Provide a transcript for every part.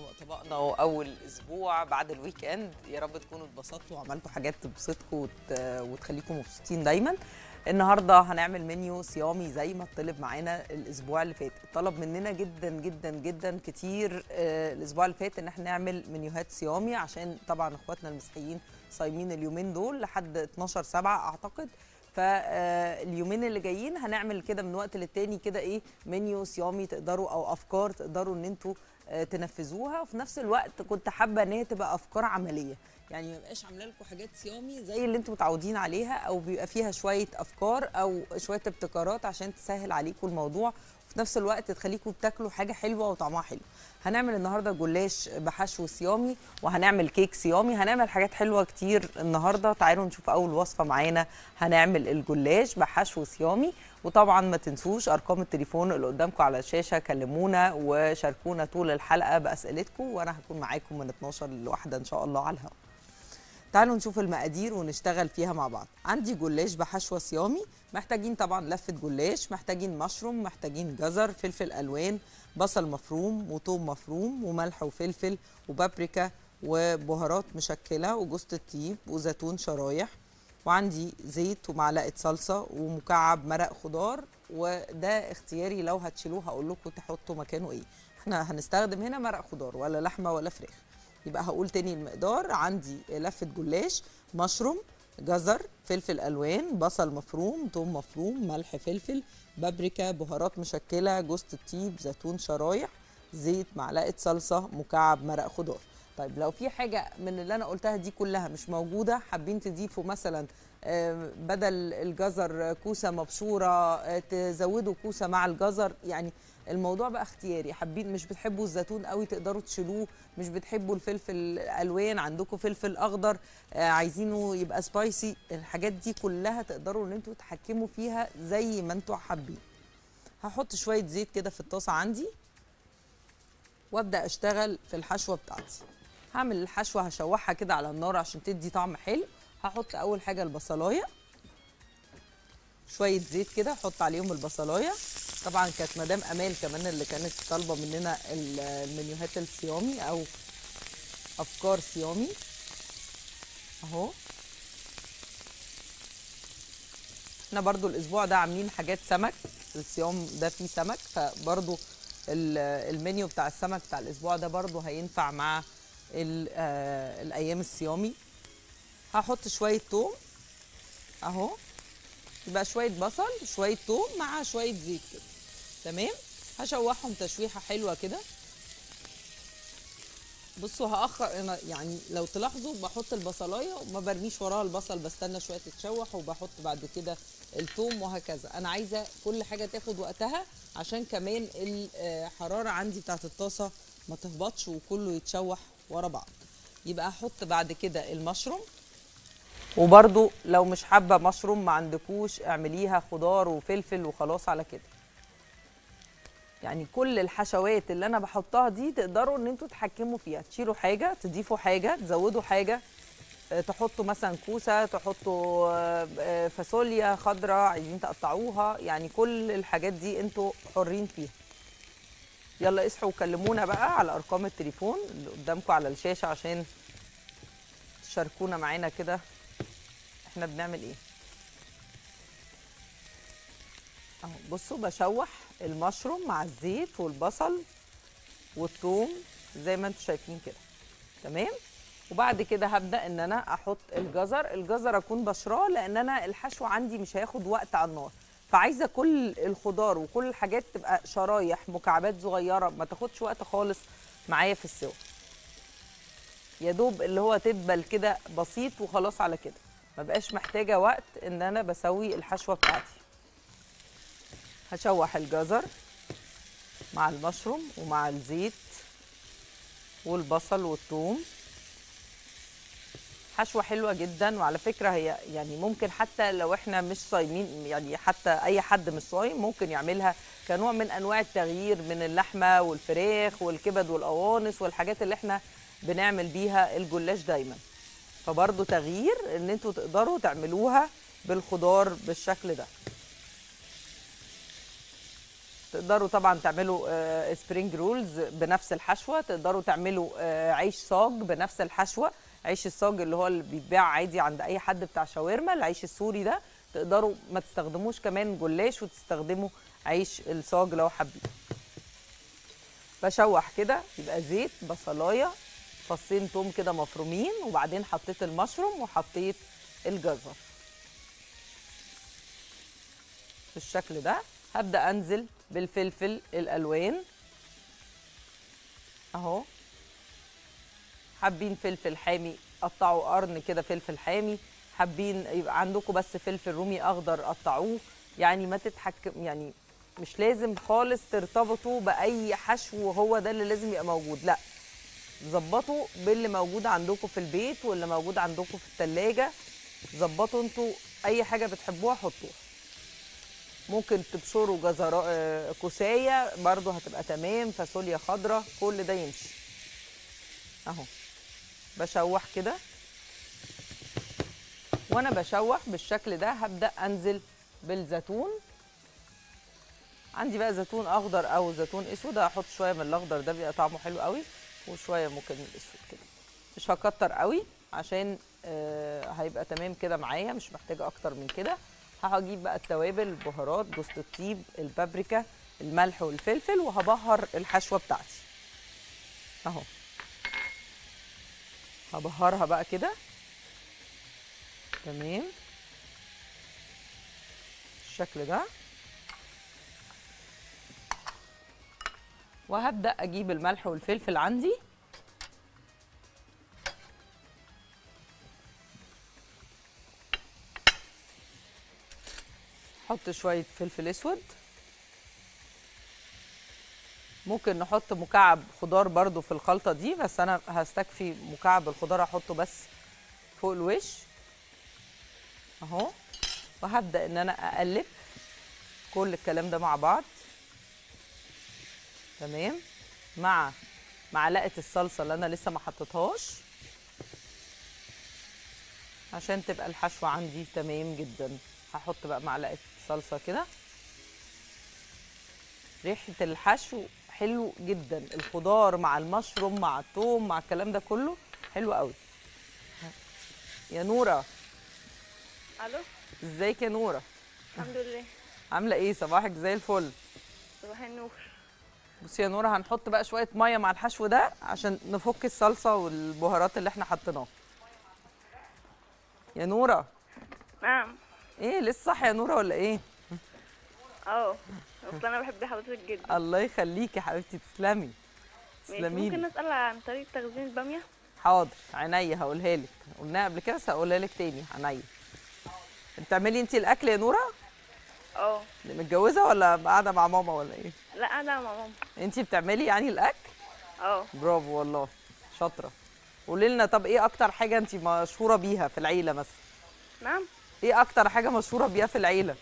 طبقنا واول اسبوع بعد الويك اند. يا رب تكونوا اتبسطتوا وعملتوا حاجات تبسطكم وتخليكم مبسوطين دايما. النهارده هنعمل منيو صيامي زي ما اتطلب معانا الاسبوع اللي فات. طلب مننا جدا جدا جدا كتير الاسبوع اللي فات ان احنا نعمل منيوهات صيامي، عشان طبعا اخواتنا المسيحيين صايمين اليومين دول لحد 12/7 اعتقد. فاليومين اللي جايين هنعمل كده من وقت للتاني كده ايه منيو صيامي تقدروا او افكار تقدروا ان انتوا تنفذوها. وفي نفس الوقت كنت حابه ان هي تبقى افكار عمليه، يعني ما بقاش عامله لكم حاجات صيامي زي اللي انتم متعودين عليها، او بيبقى فيها شويه افكار او شويه ابتكارات عشان تسهل عليكم الموضوع وفي نفس الوقت تخليكم بتاكلوا حاجه حلوه وطعمها حلو. هنعمل النهارده جلاش بحشو صيامي، وهنعمل كيك صيامي، هنعمل حاجات حلوه كتير النهارده. تعالوا نشوف اول وصفه معانا. هنعمل الجلاش بحشو صيامي، وطبعا ما تنسوش ارقام التليفون اللي قدامكم على الشاشه، كلمونا وشاركونا طول الحلقه باسئلتكم، وانا هكون معاكم من 12 ل1 ان شاء الله على الهواء. تعالوا نشوف المقادير ونشتغل فيها مع بعض. عندي جلاش بحشوه صيامي، محتاجين طبعا لفه جلاش، محتاجين مشروم، محتاجين جزر، فلفل الوان، بصل مفروم وثوم مفروم وملح وفلفل وبابريكا وبهارات مشكله وجوز الطيب وزيتون شرايح، وعندي زيت ومعلقه صلصه ومكعب مرق خضار. وده اختياري، لو هتشيلوه هقول لكم تحطوا مكانه ايه. احنا هنستخدم هنا مرق خضار ولا لحمه ولا فراخ. يبقى هقول تاني المقدار. عندي لفه جلاش، مشروم، جزر، فلفل الوان، بصل مفروم، ثوم مفروم، ملح فلفل، بابريكا، بهارات مشكله، جوز الطيب، زيتون شرايح، زيت، معلقه صلصه، مكعب مرق خضار. طيب لو في حاجه من اللي انا قلتها دي كلها مش موجوده، حابين تضيفوا مثلا بدل الجزر كوسه مبشوره، تزودوا كوسه مع الجزر، يعني الموضوع بقى اختياري. حابين مش بتحبوا الزيتون قوي تقدروا تشيلوه، مش بتحبوا الفلفل الالوان عندكم فلفل اخضر عايزينه يبقى سبايسي، الحاجات دي كلها تقدروا ان انتوا تتحكموا فيها زي ما انتوا حابين. هحط شويه زيت كده في الطاسه عندي وابدا اشتغل في الحشوه بتاعتي. هعمل الحشوه هشوحها كده على النار عشان تدي طعم حلو. هحط اول حاجه البصلايه، شويه زيت كده احط عليهم البصلايه. طبعا كانت مدام امال كمان اللي كانت طالبه مننا المنيوهات الصيامي او افكار صيامي اهو. احنا برضو الاسبوع ده عاملين حاجات سمك، الصيام ده فيه سمك، فبرضو المنيو بتاع السمك بتاع الاسبوع ده برضو هينفع مع الايام الصيامي. هحط شويه توم اهو، يبقى شويه بصل شويه توم مع شويه زيت كده، تمام. هشوحهم تشويحه حلوه كده. بصوا هاخر يعني لو تلاحظوا بحط البصلايه وما برميش وراها البصل، بستنى شويه تتشوح وبحط بعد كده الثوم وهكذا. انا عايزه كل حاجه تاخد وقتها عشان كمان الحراره عندي بتاعت الطاسه ما تهبطش وكله يتشوح ورا بعض. يبقى هحط بعد كده المشروم، وبرده لو مش حابه مشروم ما عندكوش اعمليها خضار وفلفل وخلاص على كده. يعني كل الحشوات اللي انا بحطها دي تقدروا ان انتوا تتحكموا فيها، تشيلوا حاجه، تضيفوا حاجه، تزودوا حاجه، تحطوا مثلا كوسه، تحطوا فاصوليا خضراء عايزين تقطعوها، يعني كل الحاجات دي انتوا حرين فيها. يلا اصحوا وكلمونا بقى على ارقام التليفون اللي قدامكم على الشاشه عشان تشاركونا معانا كده احنا بنعمل ايه. اهو بصوا بشوح المشروم مع الزيت والبصل والثوم زي ما انتم شايفين كده، تمام. وبعد كده هبدا ان انا احط الجزر اكون بشراه، لان انا الحشو عندي مش هياخد وقت على النار، فعايزه كل الخضار وكل الحاجات تبقى شرايح مكعبات صغيره ما تاخدش وقت خالص معايا في السوا، يا دوب اللي هو تدبل كده بسيط وخلاص على كده، ما بقاش محتاجه وقت ان انا بسوي الحشوه بتاعتي. هشوح الجزر مع المشروم ومع الزيت والبصل والثوم، حشوه حلوه جدا. وعلى فكره هي يعني ممكن حتى لو احنا مش صايمين، يعني حتى اي حد مش صايم ممكن يعملها كنوع من انواع التغيير من اللحمه والفراخ والكبد والقوانص والحاجات اللي احنا بنعمل بيها الجلاش دايما، فبرضه تغيير ان انتوا تقدروا تعملوها بالخضار بالشكل ده. تقدروا طبعا تعملوا سبرينج رولز بنفس الحشوه، تقدروا تعملوا عيش صاج بنفس الحشوه. عيش الصاج اللي هو اللي بيتباع عادي عند اي حد بتاع شاورما، العيش السوري ده تقدروا ما تستخدموش كمان جلاش وتستخدموا عيش الصاج لو حابين. بشوح كده، يبقى زيت، بصلايه، فصين توم كده مفرومين، وبعدين حطيت المشروم وحطيت الجزر بالشكل ده. هبدأ انزل بالفلفل الالوان اهو. حابين فلفل حامي قطعوا قرن كده فلفل حامي، حابين يبقى عندكم بس فلفل رومي اخضر قطعوه. يعني ما تتحكم، يعني مش لازم خالص ترتبطوا باي حشو وهو ده اللي لازم يبقى موجود، لا، ظبطوا باللي موجود عندكم في البيت واللي موجود عندكم في الثلاجه. ظبطوا انتوا اي حاجه بتحبوها حطوها. ممكن تبشروا جزر كوسايه برضو هتبقى تمام، فاصوليا خضراء، كل ده يمشي اهو. بشوح كده، وانا بشوح بالشكل ده هبدا انزل بالزيتون. عندي بقى زيتون اخضر او زيتون اسود، هحط شويه من الاخضر ده بيبقى طعمه حلو قوي، وشويه ممكن من الاسود كده. مش هكتر قوي عشان هيبقى تمام كده معايا، مش محتاجه اكتر من كده. هجيب بقى التوابل، البهارات، جوز الطيب، البابريكا، الملح والفلفل، وهبهر الحشوه بتاعتي اهو. هبهرها بقى كده تمام بالشكل ده. وهبدأ اجيب الملح والفلفل عندي، احط شويه فلفل اسود. ممكن نحط مكعب خضار برضو في الخلطه دي، بس انا هستكفي مكعب الخضار احطه بس فوق الوش اهو. وهبدا ان انا اقلب كل الكلام ده مع بعض تمام، مع معلقه الصلصه اللي انا لسه ما حطيتهاش عشان تبقى الحشوه عندي تمام جدا. هحط بقى معلقه صلصه كده. ريحه الحشو حلو جدا، الخضار مع المشروم مع الثوم مع الكلام ده كله حلو قوي. يا نوره. الو. ازيك يا نوره؟ الحمد لله. عامله ايه؟ صباحك زي الفل. صباح النور. بصي يا نوره، هنحط بقى شويه ميه مع الحشو ده عشان نفك الصلصه والبهارات اللي احنا حطيناها. يا نوره. نعم. ايه لسه صاحيه يا نوره ولا ايه؟ اصل انا بحب حضرتك جدا. الله يخليكي يا حبيبتي، تسلمي. تسلمي ممكن لي. نسال عن طريقه تخزين الباميه؟ حاضر، عينيا هقولها لك، قلناها قبل كده بس هقولها لك تاني، عينيا. بتعملي انتي الاكل يا نوره؟ متجوزه ولا قاعده مع ماما ولا ايه؟ لا، قاعده مع ماما. انتي بتعملي يعني الاكل؟ برافو والله، شاطره. قولي لنا طب ايه اكتر حاجه انتي مشهوره بيها في العيله مثلا؟ نعم. ايه اكتر حاجه مشهوره بيها في العيله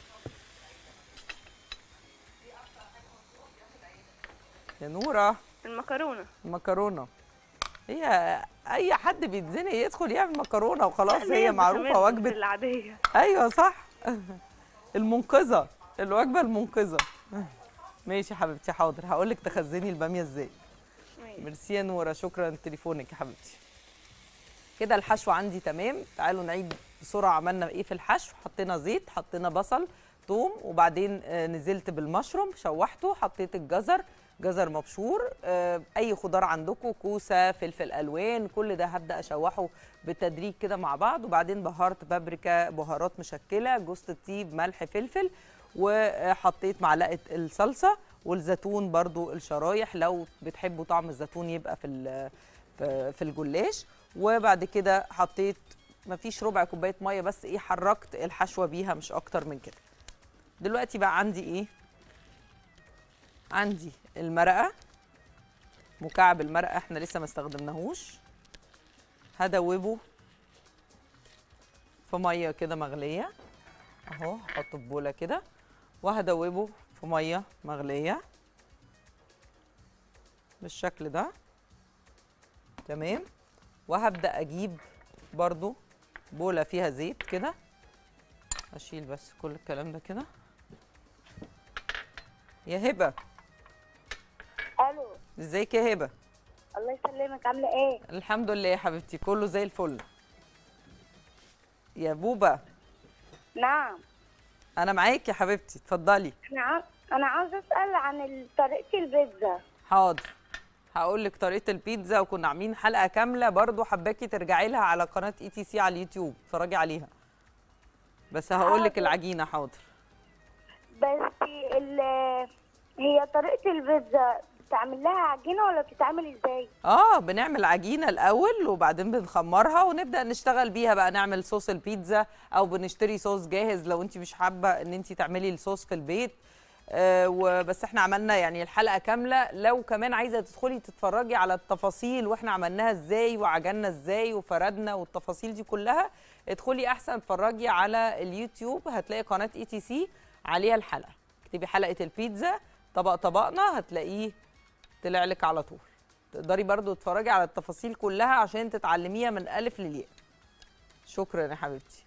يا نوره؟ المكرونه. المكرونه. هي اي حد بيتزنق يدخل يعمل مكرونه وخلاص، لا، هي معروفه وجبه العاديه. ايوه صح. المنقذه، الوجبه المنقذه. ماشي يا حبيبتي، حاضر هقول لك تخزني الباميه ازاي. ميرسي يا نوره، شكرا لتليفونك يا حبيبتي. كده الحشو عندي تمام. تعالوا نعيد بسرعه عملنا ايه في الحشو. حطينا زيت، حطينا بصل، ثوم، وبعدين نزلت بالمشروم شوحته، حطيت الجزر، جزر مبشور، اي خضار عندكم، كوسه، فلفل الوان، كل ده هبدا اشوحه بالتدريج كده مع بعض. وبعدين بهرت بابريكا، بهارات مشكله، جوز الطيب، ملح، فلفل، وحطيت معلقه الصلصه والزيتون برضو الشرايح لو بتحبوا طعم الزيتون يبقى في الجلاش. وبعد كده حطيت مفيش ربع كوبايه ميه بس، ايه، حركت الحشوه بيها مش اكتر من كده. دلوقتي بقى عندي ايه؟ عندي المرقه، مكعب المرقه احنا لسه ما استخدمناهوش. هدوبه في ميه كده مغليه اهو، هحطه في بوله كده وهدوبه في ميه مغليه بالشكل ده تمام. وهبدا اجيب برضو بوله فيها زيت كده، اشيل بس كل الكلام ده كده. يا هبه ازيك يا هبه؟ الله يسلمك، عامله ايه؟ الحمد لله يا حبيبتي، كله زي الفل. يا بوبا نعم. انا معاك يا حبيبتي، اتفضلي. انا عاوزه اسال عن طريقه البيتزا. حاضر، هقول لك طريقه البيتزا، وكنا عاملين حلقه كامله برضو، حباكي ترجعي لها على قناه ETC على اليوتيوب، اتفرجي عليها. بس هقول لك حاضر. العجينه. حاضر. بس هي طريقه البيتزا بتعمل لها عجينه ولا بتتعمل ازاي؟ بنعمل عجينه الاول وبعدين بنخمرها ونبدا نشتغل بيها بقى، نعمل صوص البيتزا، او بنشتري صوص جاهز لو انت مش حابه ان انت تعملي الصوص في البيت. وبس احنا عملنا يعني الحلقه كامله، لو كمان عايزه تدخلي تتفرجي على التفاصيل واحنا عملناها ازاي وعجننا ازاي وفردنا والتفاصيل دي كلها، ادخلي احسن اتفرجي على اليوتيوب، هتلاقي قناه ETC عليها الحلقه، اكتبي حلقه البيتزا طبقنا هتلاقيه طلع لك على طول. تقدري برضو تتفرجي على التفاصيل كلها عشان تتعلميها من الف للياء. شكرا يا حبيبتي.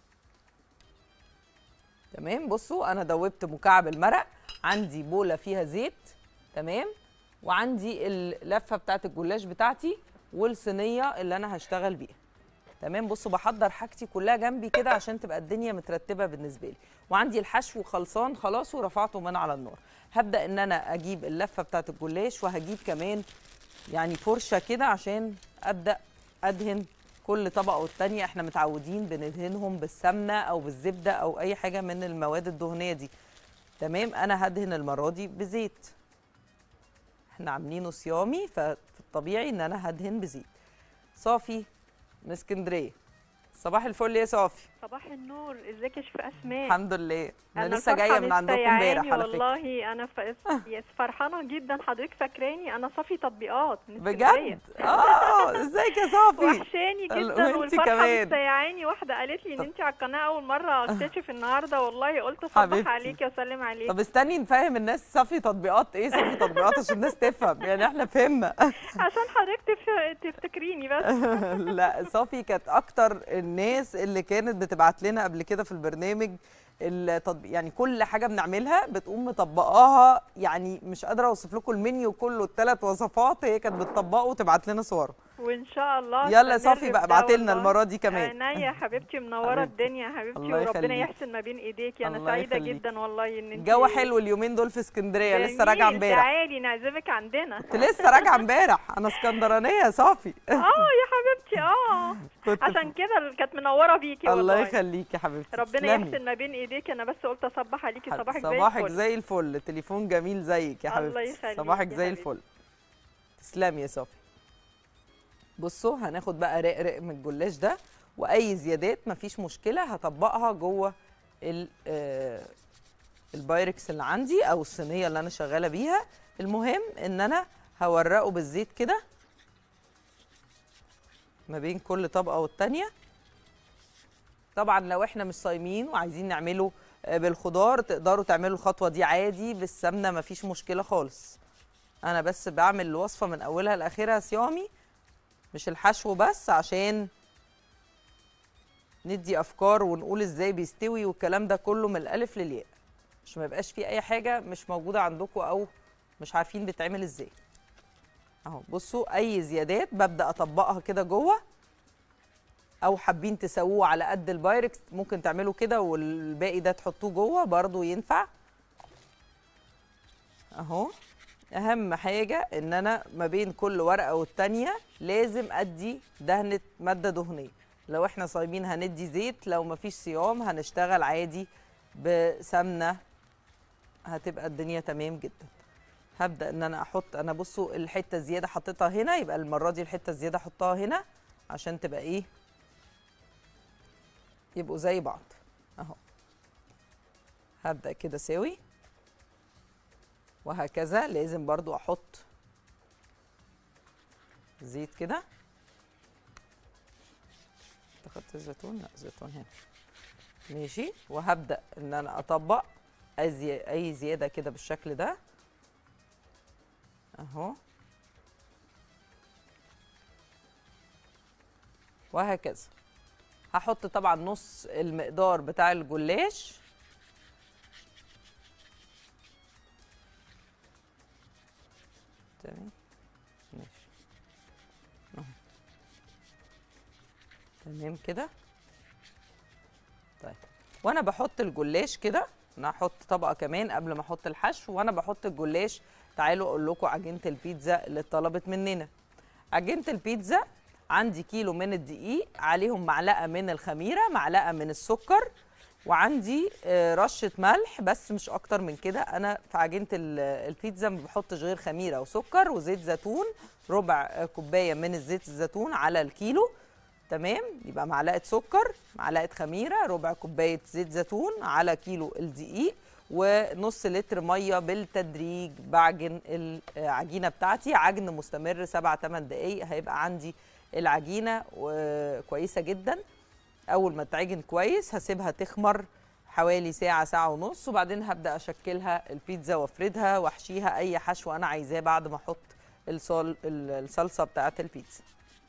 تمام. بصوا انا دوبت مكعب المرق، عندي بوله فيها زيت، تمام، وعندي اللفه بتاعت الجلاش بتاعتي والصينيه اللي انا هشتغل بيها. تمام. بصوا بحضر حاجتي كلها جنبي كده عشان تبقى الدنيا مترتبه بالنسبه لي، وعندي الحشو خلصان خلاص ورفعته من على النار. هبدا ان انا اجيب اللفه بتاعت الجلاش، وهجيب كمان يعني فرشه كده عشان ابدا ادهن كل طبقه والتانيه. احنا متعودين بندهنهم بالسمنه او بالزبده او اي حاجه من المواد الدهنيه دي. تمام. انا هدهن المره دي بزيت، احنا عاملينه صيامي ففي الطبيعي ان انا هدهن بزيت. صافي من اسكندريه، صباح الفل يا صافي. صباح النور، ازيك يا شيف اسماء؟ الحمد لله، انا لسه الفرحة جايه من عندكم امبارح على فكره. والله انا فرحانه جدا. حضرتك فاكراني؟ انا صافي تطبيقات من بجد؟ اسكندرية. ازيك يا صافي؟ وحشاني جدا، وانتي والفرحه كمان. مستيعاني. واحده قالت لي ان انت على القناه اول مره اكتشف النهارده، والله قلت اصبح حبيبتي. عليكي واسلم عليكي. طب استني نفهم الناس صافي تطبيقات ايه، صافي تطبيقات عشان الناس تفهم، يعني احنا فهمنا. عشان حضرتك تفتكريني بس. لا، صافي كانت اكتر الناس اللي كانت بتبعت لنا قبل كده في البرنامج التطبيق، يعني كل حاجه بنعملها بتقوم مطبقاها، يعني مش قادره اوصف لكم المنيو كله، ال3 وصفات هي كانت بتطبقه وتبعت لنا صوره. وان شاء الله يلا استمر صافي بقى بده ابعتي لنا والله. المره دي كمان. عينيا يا حبيبتي، منوره حبيبتي. الدنيا يا حبيبتي، الله وربنا يخليك. يحسن ما بين ايديكي. انا الله سعيده يخليك. جدا والله ان انت الجو حلو اليومين دول في اسكندريه، لسه راجعه جميل. امبارح. تعالي نعزمك عندنا. كنت لسه راجعه امبارح، انا اسكندرانيه يا صافي. يا حبيبتي كنت عشان كده كانت منوره بيكي والله. الله يخليكي يا حبيبتي، ربنا تسلمي. يحسن ما بين ايديكي. انا بس قلت اصبح عليكي. صباحك صباحك الفل. زي الفل، تليفون جميل زيك يا الله حبيبتي. يخليك صباحك يا زي حبيبتي. الفل. تسلمي يا صافي. بصوا هناخد بقى رق من الجلاش ده، واي زيادات مفيش مشكله هطبقها جوه البايركس اللي عندي او الصينيه اللي انا شغاله بيها. المهم ان انا هورقه بالزيت كده ما بين كل طبقه والتانيه. طبعا لو احنا مش صايمين وعايزين نعمله بالخضار تقدروا تعملوا الخطوه دي عادي بالسمنه، مفيش مشكله خالص. انا بس بعمل الوصفه من اولها لاخرها صيامي، مش الحشو بس، عشان ندي افكار ونقول ازاي بيستوي والكلام ده كله من الالف للياء، مش ما يبقاش فيه اي حاجه مش موجوده عندكم او مش عارفين بتعمل ازاي. اهو بصوا اي زيادات ببدا اطبقها كده جوه، او حابين تسووه على قد البايركس ممكن تعملوا كده والباقي ده تحطوه جوه برضو ينفع. اهو اهم حاجه ان انا ما بين كل ورقه والتانيه لازم ادي دهنه ماده دهنيه. لو احنا صايمين هندي زيت، لو مفيش صيام هنشتغل عادي بسمنه، هتبقى الدنيا تمام جدا. هبدا ان انا احط، انا بصوا الحته الزياده حطيتها هنا، يبقى المره دي الحته الزياده احطها هنا عشان تبقى ايه، يبقوا زي بعض. اهو هبدا كده ساوي، وهكذا لازم برضو احط زيت كده. اخدت الزيتون؟ لا الزيتون هنا ماشي. وهبدا ان انا اطبق اي زياده كده بالشكل ده اهو، وهكذا. هحط طبعا نص المقدار بتاع الجلاش، تمام تمام كده. طيب وانا بحط الجلاش كده، انا هحط طبقه كمان قبل ما احط الحشو. وانا بحط الجلاش تعالوا اقول لكم عجينه البيتزا اللي اتطلبت مننا. عجينه البيتزا عندي كيلو من الدقيق، عليهم معلقه من الخميره، معلقه من السكر، وعندي رشه ملح بس مش اكتر من كده. انا في عجينه البيتزا ما بحطش غير خميره وسكر وزيت زيتون، ربع كوبايه من الزيت الزيتون على الكيلو. تمام، يبقى معلقه سكر، معلقه خميره، ربع كوبايه زيت زيتون على كيلو الدقيق، ونص لتر ميه بالتدريج. بعجن العجينه بتاعتي عجن مستمر 7-8 دقايق، هيبقى عندي العجينه كويسه جدا. اول ما تعجن كويس هسيبها تخمر حوالي ساعه، ساعه ونص، وبعدين هبدا اشكلها البيتزا وافردها واحشيها اي حشو انا عايزاه بعد ما احط الصلصه بتاعت البيتزا.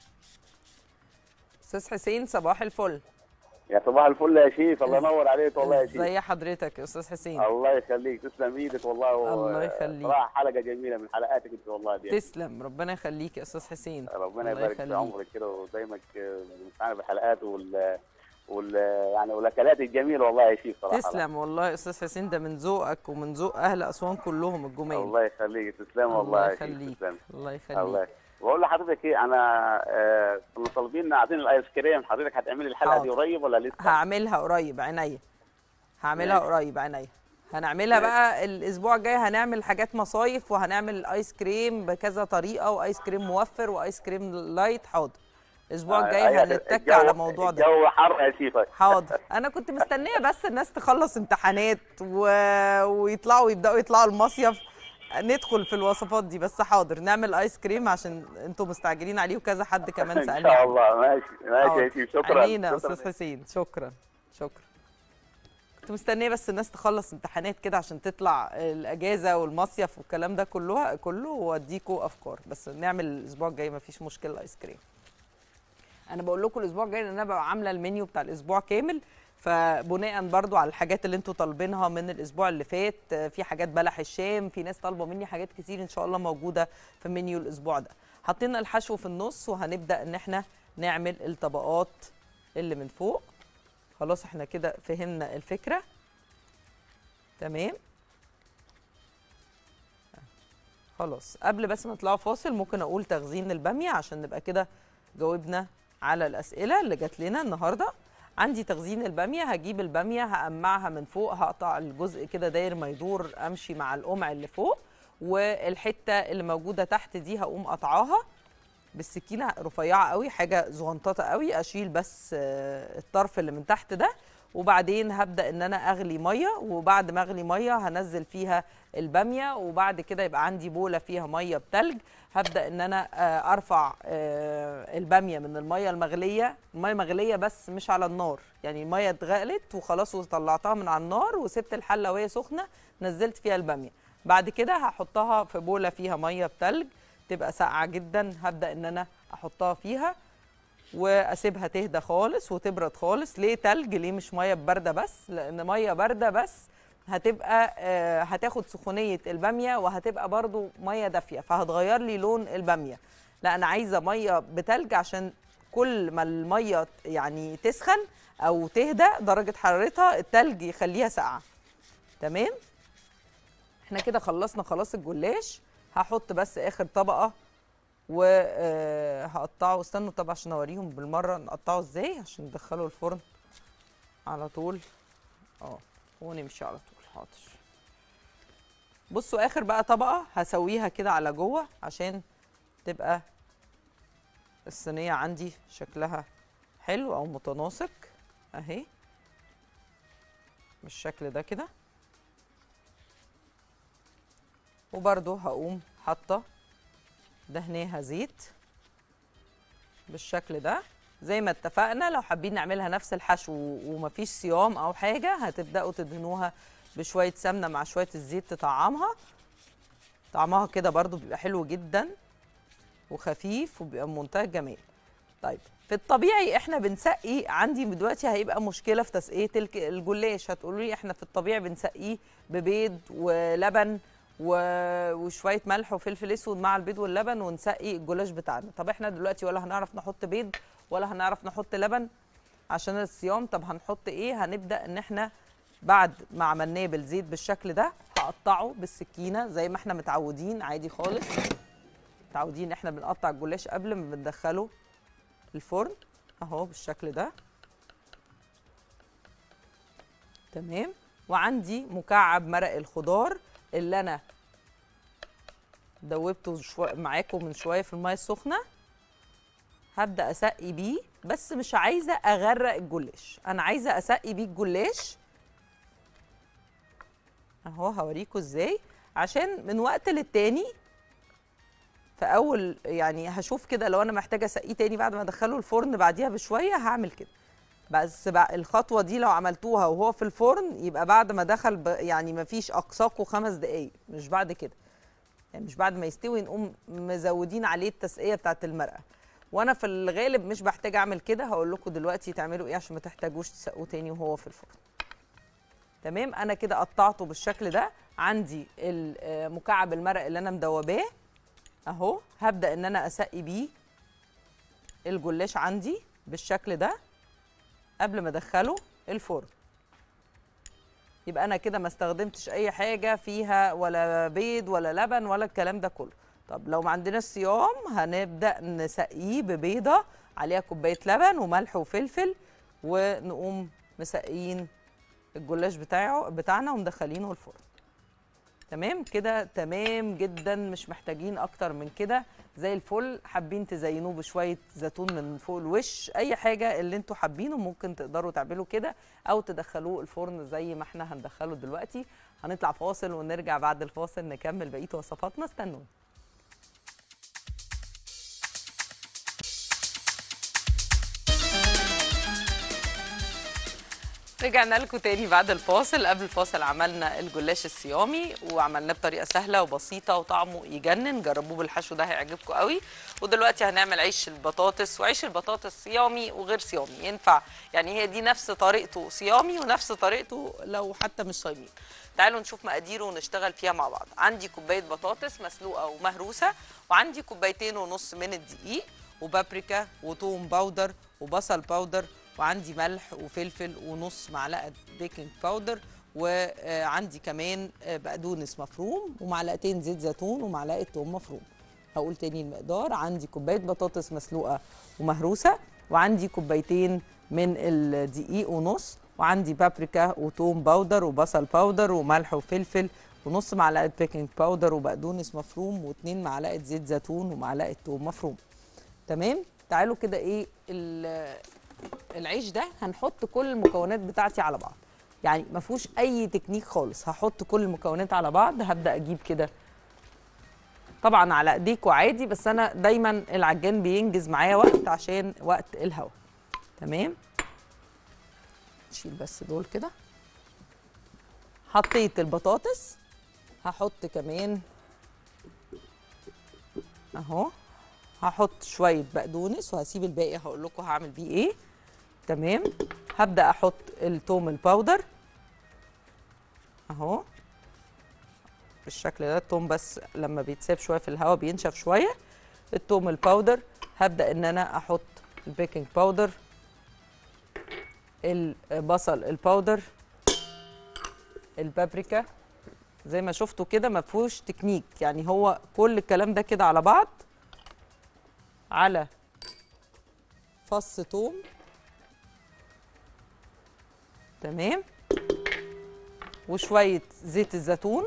استاذ حسين صباح الفل. يا صباح الفل يا شيف، الله ينور عليك والله يا شيف. ازي حضرتك يا استاذ حسين؟ الله يخليك، تسلم ايدك والله. الله يخليك. صراحه حلقه جميله من حلقاتك انت والله دي. تسلم، ربنا يخليك يا استاذ حسين. ربنا يبارك في عمرك كده ودايما معانا بالحلقات يعني والاكلات الجميله والله يا شيف صراحه. تسلم والله يا استاذ حسين، ده من ذوقك ومن ذوق اهل اسوان كلهم الجمال. الله يخليك، تسلم والله يا شيف. الله يخليك. الله يخليك. الله. بقول لحضرتك ايه، انا كنا طالبين عايزين الايس كريم، حضرتك هتعملي الحلقه دي قريب ولا لسه؟ هعملها قريب عينيا، هعملها قريب عينيا. هنعملها بقى الاسبوع الجاي، هنعمل حاجات مصايف وهنعمل ايس كريم بكذا طريقه، وايس كريم موفر وايس كريم لايت. حاضر الاسبوع الجاي هنتك على الموضوع ده. الجو حر يا شيخ. حاضر، انا كنت مستنيه بس الناس تخلص امتحانات ويطلعوا يبداوا يطلعوا المصيف ندخل في الوصفات دي. بس حاضر نعمل ايس كريم عشان انتم مستعجلين عليه، وكذا حد كمان سالني. ان شاء الله. ماشي ماشي يا شيخ، شكرا. علينا يا استاذ حسين، شكرا شكرا. كنت مستنيه بس الناس تخلص امتحانات كده عشان تطلع الاجازه والمصيف والكلام ده كله واديكوا افكار. بس نعمل الاسبوع الجاي مفيش مشكله ايس كريم. انا بقول لكم الاسبوع الجاي ان انا بقى عامله المنيو بتاع الاسبوع كامل، فبناء برضو على الحاجات اللي انتوا طالبينها من الاسبوع اللي فات. في حاجات بلح الشام، في ناس طالبه مني حاجات كتير ان شاء الله موجوده في منيو الاسبوع ده. حطينا الحشو في النص وهنبدا ان احنا نعمل الطبقات اللي من فوق. خلاص احنا كده فهمنا الفكره. تمام. خلاص قبل بس ما نطلعوا فاصل ممكن اقول تخزين الباميه عشان نبقى كده جاوبنا على الاسئله اللي جات لنا النهارده. عندي تخزين الباميه، هجيب الباميه هقمعها من فوق، هقطع الجزء كده داير ما يدور امشي مع القمع اللي فوق، والحته اللي موجوده تحت دي هقوم قطعاها بالسكينه رفيعه قوي، حاجه زغنططه قوي، اشيل بس الطرف اللي من تحت ده. وبعدين هبدا ان انا اغلي ميه، وبعد ما اغلي ميه هنزل فيها الباميه، وبعد كده يبقى عندي بوله فيها ميه بتلج. هبدا ان انا ارفع الباميه من الميه المغليه، الميه مغليه بس مش على النار، يعني الميه اتغلت وخلاص وطلعتها من على النار وسبت الحله وهي سخنه نزلت فيها الباميه. بعد كده هحطها في بوله فيها ميه بتلج تبقى ساقعه جدا، هبدا ان انا احطها فيها واسيبها تهدى خالص وتبرد خالص. ليه تلج؟ ليه مش ميه بارده بس؟ لان ميه بارده بس هتبقى هتاخد سخونيه الباميه وهتبقى برضو ميه دافيه فهتغير لي لون الباميه. لا انا عايزه ميه بتلج عشان كل ما الميه يعني تسخن او تهدى درجه حرارتها التلج يخليها ساقعه. تمام. احنا كده خلصنا خلاص الجلاش. هحط بس اخر طبقه وهقطعه. استنوا طبعا عشان اوريهم بالمره نقطعه ازاي عشان ندخله الفرن على طول. ونمشي على طول. حاضر. بصوا اخر بقى طبقه هسويها كده على جوه عشان تبقى الصينيه عندي شكلها حلو او متناسق اهي بالشكل ده كده. وبرده هقوم حاطه دهناها زيت بالشكل ده زي ما اتفقنا. لو حابين نعملها نفس الحشو ومفيش صيام او حاجه هتبداوا تدهنوها بشويه سمنه مع شويه الزيت تطعمها. طعمها كده برضو بيبقى حلو جدا وخفيف وبيبقى بمنتهى الجمال. طيب في الطبيعي احنا بنسقي، عندي دلوقتي هيبقى مشكله في تسقيه الجلاش، هتقولوا لي احنا في الطبيعي بنسقيه ببيض ولبن وشويه ملح وفلفل اسود مع البيض واللبن ونسقي الجلاش بتاعنا. طب احنا دلوقتي ولا هنعرف نحط بيض ولا هنعرف نحط لبن عشان الصيام. طب هنحط ايه؟ هنبدا ان احنا بعد ما عملناه بالزيت بالشكل ده هقطعه بالسكينه زي ما احنا متعودين عادي خالص. متعودين احنا بنقطع الجلاش قبل ما بندخله الفرن اهو بالشكل ده. تمام. وعندي مكعب مرق الخضار اللي انا دوبته معاكم من شويه في الميه السخنه. هبدا اسقي بيه، بس مش عايزه اغرق الجلاش، انا عايزه اسقي بيه الجلاش اهو. هوريكم ازاي عشان من وقت للتاني في اول يعني هشوف كده لو انا محتاجه اسقيه تاني بعد ما ادخله الفرن بعديها بشويه هعمل كده. بس بقى الخطوه دي لو عملتوها وهو في الفرن يبقى بعد ما دخل يعني ما فيش اقصاكوا 5 دقايق، مش بعد كده، يعني مش بعد ما يستوي نقوم مزودين عليه التسقيه بتاعه المرقه. وانا في الغالب مش بحتاج اعمل كده، هقول لكم دلوقتي تعملوا ايه عشان ما تحتاجوش تسقوه تاني وهو في الفرن. تمام. انا كده قطعته بالشكل ده. عندي مكعب المرق اللي انا مدوباه اهو. هبدا ان انا اسقي بيه الجلاش عندي بالشكل ده قبل ما ادخله الفرن. يبقى انا كده ما استخدمتش اي حاجه فيها ولا بيض ولا لبن ولا الكلام ده كله. طب لو ما عندناش صيام هنبدا نسقيه ببيضه عليها كوبايه لبن وملح وفلفل، ونقوم مسقيين الجلاش بتاعنا ومدخلينه الفرن. تمام كده، تمام جدا، مش محتاجين اكتر من كده، زي الفل. حابين تزينوه بشويه زيتون من فوق الوش، اي حاجه اللي انتوا حابينه ممكن تقدروا تعملوا كده او تدخلوه الفرن زي ما احنا هندخله دلوقتي. هنطلع فاصل ونرجع بعد الفاصل نكمل بقيه وصفاتنا، استنونا. رجعنا لكم تاني بعد الفاصل. قبل الفاصل عملنا الجلاش الصيامي وعملناه بطريقه سهله وبسيطه وطعمه يجنن، جربوه بالحشو ده هيعجبكم قوي. ودلوقتي هنعمل عيش البطاطس، وعيش البطاطس صيامي وغير صيامي ينفع، يعني هي دي نفس طريقته صيامي ونفس طريقته لو حتى مش صايمين. تعالوا نشوف مقاديره ونشتغل فيها مع بعض. عندي كوبايه بطاطس مسلوقه ومهروسه، وعندي كوبايتين ونص من الدقيق، وبابريكا وتوم باودر وبصل باودر، وعندي ملح وفلفل ونص معلقه بيكنج باودر، وعندي كمان بقدونس مفروم ومعلقتين زيت زيتون ومعلقه ثوم مفروم. هقول تاني المقدار. عندي كوبايه بطاطس مسلوقه ومهروسه، وعندي كوبايتين من الدقيق ونص، وعندي بابريكا وتوم باودر وبصل باودر وملح وفلفل ونص معلقه بيكنج باودر وبقدونس مفروم واتنين معلقه زيت زيتون ومعلقه ثوم مفروم. تمام. تعالوا كده ايه العيش ده هنحط كل المكونات بتاعتي على بعض، يعني ما فيهوش اي تكنيك خالص. هحط كل المكونات على بعض. هبدا اجيب كده طبعا على ايديكوا عادي، بس انا دايما العجان بينجز معايا وقت عشان وقت الهوا. تمام. نشيل بس دول كده. حطيت البطاطس، هحط كمان اهو، هحط شويه بقدونس وهسيب الباقي هقول لكم هعمل بيه ايه. تمام. هبدا احط الثوم الباودر اهو بالشكل ده. الثوم بس لما بيتساب شويه في الهواء بينشف شويه. الثوم الباودر. هبدا ان انا احط البيكنج باودر، البصل الباودر، البابريكا. زي ما شفتوا كده ما فيهوش تكنيك، يعني هو كل الكلام ده كده على بعض على فص ثوم. تمام. وشويه زيت الزيتون.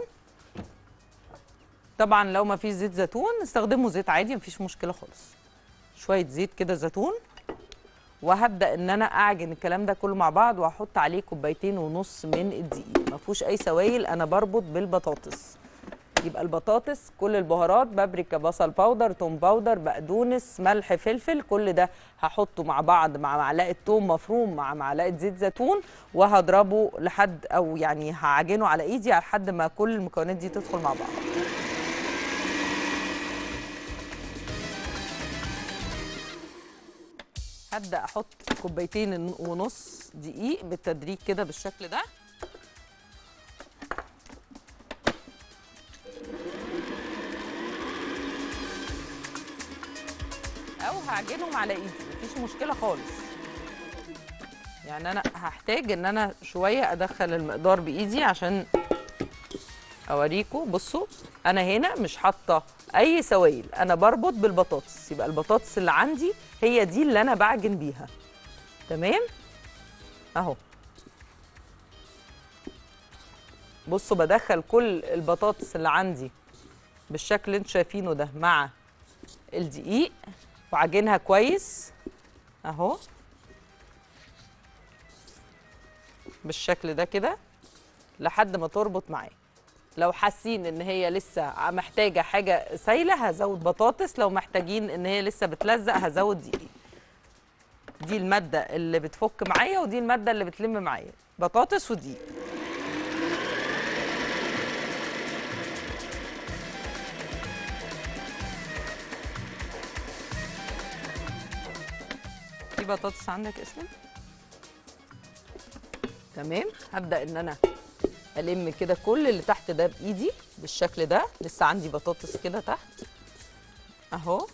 طبعا لو ما فيش زيت زيتون استخدموا زيت عادي مفيش مشكله خالص. شويه زيت كده زيتون. وهبدا ان انا اعجن الكلام ده كله مع بعض، وهحط عليه كوبايتين ونص من الدقيق. ما فيهوش اي سوائل، انا بربط بالبطاطس. يبقى البطاطس كل البهارات، بابريكا بصل باودر توم باودر بقدونس ملح فلفل، كل ده هحطه مع بعض مع معلقه توم مفروم مع معلقه زيت زيتون، وهضربه لحد او يعني هعجنه على ايدي لحد ما كل المكونات دي تدخل مع بعض. هبدا احط كوبايتين ونص دقيق بالتدريج كده بالشكل ده. وهعجنهم على ايدي، مفيش مشكله خالص. يعني انا هحتاج ان انا شويه ادخل المقدار بايدي عشان اوريكم. بصوا انا هنا مش حاطه اي سوائل، انا بربط بالبطاطس، يبقى البطاطس اللي عندي هي دي اللي انا بعجن بيها. تمام اهو. بصوا بدخل كل البطاطس اللي عندي بالشكل اللي انتوا شايفينه ده مع الدقيق وعجنها كويس اهو بالشكل ده كده لحد ما تربط معاه. لو حاسين ان هي لسه محتاجه حاجه سايله هزود بطاطس، لو محتاجين ان هي لسه بتلزق هزود دقيق. دي الماده اللي بتفك معايا ودي الماده اللي بتلم معايا، بطاطس ودقيق. في بطاطس عندك اسلم؟ تمام. هبدا ان انا الم كده كل اللي تحت ده بايدي بالشكل ده. لسه عندي بطاطس كده تحت اهو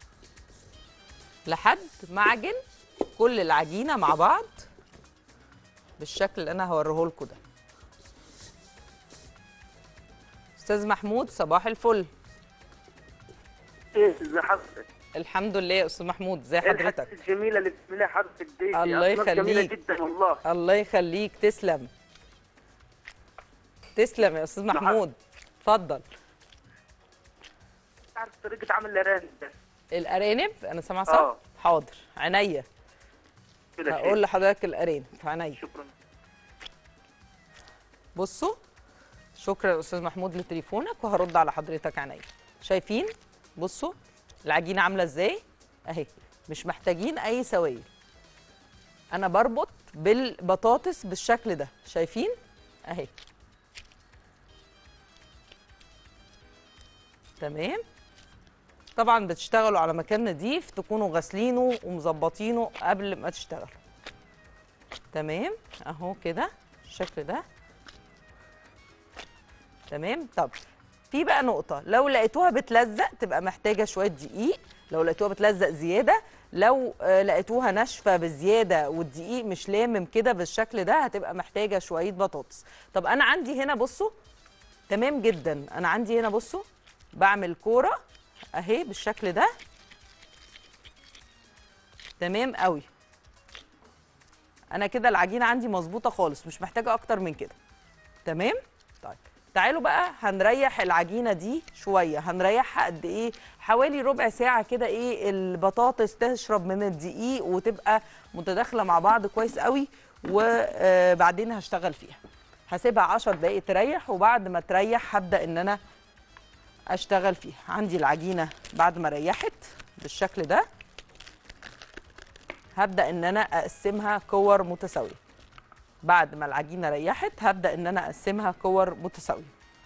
لحد ما اعجن كل العجينه مع بعض بالشكل اللي انا هوريه لكم ده. استاذ محمود صباح الفل. ازي حضرتك؟ الحمد لله يا استاذ محمود، ازي حضرتك؟ الجميله اللي بتعملها حضرتك دي الله أصناف جميله يخليك. جدا والله. الله يخليك، تسلم تسلم يا استاذ محمود. اتفضل. عارف طريقه عمل الارانب ده؟ الارانب انا سامعه صح؟ حاضر عينيا، كده هقول لحضرتك الارانب عينيا. شكرا. بصوا شكرا يا استاذ محمود لتليفونك وهرد على حضرتك عينيا. شايفين؟ بصوا العجينه عامله ازاي اهي، مش محتاجين اي سوائل. انا بربط بالبطاطس بالشكل ده، شايفين اهي. تمام. طبعا بتشتغلوا على مكان نظيف، تكونوا غاسلينه ومظبطينه قبل ما تشتغلوا. تمام اهو كده الشكل ده. تمام. طب في بقى نقطة، لو لقيتوها بتلزق تبقى محتاجة شوية دقيق، لو لقيتوها بتلزق زيادة، لو لقيتوها ناشفة بزيادة والدقيق مش لامم كده بالشكل ده هتبقى محتاجة شوية بطاطس. طب أنا عندي هنا بصوا تمام جدا، أنا عندي هنا بصوا بعمل كورة أهي بالشكل ده. تمام قوي. أنا كده العجينة عندي مظبوطة خالص، مش محتاجة أكتر من كده. تمام؟ طيب تعالوا بقى هنريح العجينه دي شويه. هنريحها قد ايه؟ حوالي ربع ساعه كده، ايه البطاطس تشرب من الدقيق وتبقى متداخله مع بعض كويس قوي، وبعدين هشتغل فيها. هسيبها 10 دقائق تريح، وبعد ما تريح هبدا ان انا اشتغل فيها. عندي العجينه بعد ما ريحت بالشكل ده هبدا ان انا اقسمها كور متساويه. بعد ما العجينه ريحت هبدا ان انا اقسمها كور متساويه.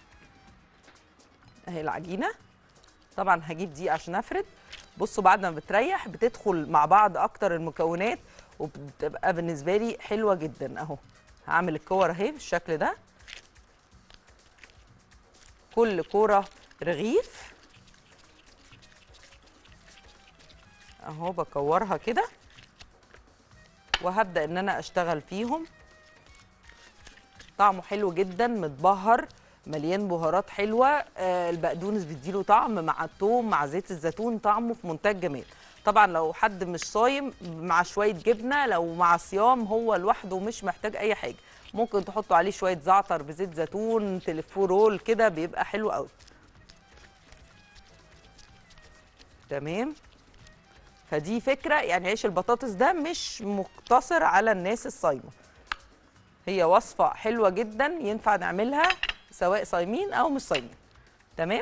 اهي العجينه. طبعا هجيب دي عشان افرد. بصوا بعد ما بتريح بتدخل مع بعض اكتر المكونات وبتبقى بالنسبه لي حلوه جدا اهو. هعمل الكور اهي بالشكل ده، كل كوره رغيف اهو بكورها كده، وهبدا ان انا اشتغل فيهم. طعمه حلو جدا، متبهر، مليان بهارات حلوه. البقدونس بيديله طعم مع الثوم مع زيت الزيتون، طعمه في منتهى الجمال. طبعا لو حد مش صايم مع شويه جبنه، لو مع صيام هو لوحده مش محتاج اي حاجه، ممكن تحطوا عليه شويه زعتر بزيت زيتون، تلفوه رول كده بيبقى حلو قوي. تمام. فدي فكره، يعني عيش البطاطس ده مش مقتصر على الناس الصايمه، هي وصفة حلوة جدا ينفع نعملها سواء صايمين أو مش صايمين. تمام؟